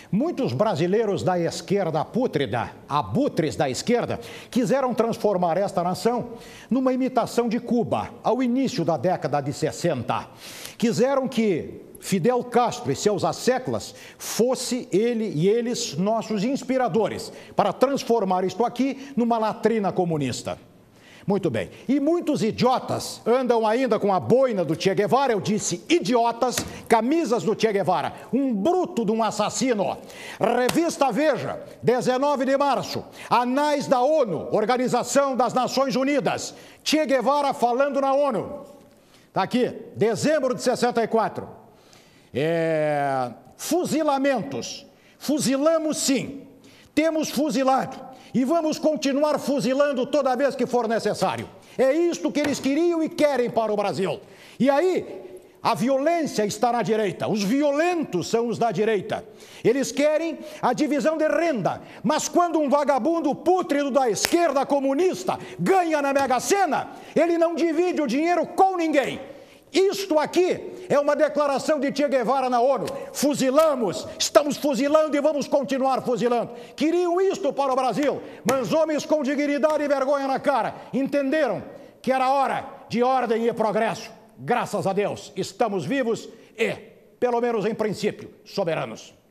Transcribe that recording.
Muitos brasileiros da esquerda pútrida, abutres da esquerda, quiseram transformar esta nação numa imitação de Cuba, ao início da década de 60. Quiseram que Fidel Castro e seus asseclas fosse ele e eles nossos inspiradores para transformar isto aqui numa latrina comunista. Muito bem. E muitos idiotas andam ainda com a boina do Che Guevara, eu disse idiotas, camisas do Che Guevara, um bruto de um assassino. Revista Veja, 19 de março, Anais da ONU, Organização das Nações Unidas, Che Guevara falando na ONU. Está aqui, dezembro de 64. Fuzilamentos. Fuzilamos sim. Temos fuzilado. E vamos continuar fuzilando toda vez que for necessário. É isto que eles queriam e querem para o Brasil. E aí, a violência está na direita. Os violentos são os da direita. Eles querem a divisão de renda. Mas quando um vagabundo pútrido da esquerda comunista ganha na Mega Sena, ele não divide o dinheiro com ninguém. Isto aqui é uma declaração de Che Guevara na ONU. Fuzilamos, estamos fuzilando e vamos continuar fuzilando. Queriam isto para o Brasil, mas homens com dignidade e vergonha na cara entenderam que era hora de ordem e progresso. Graças a Deus, estamos vivos e, pelo menos em princípio, soberanos.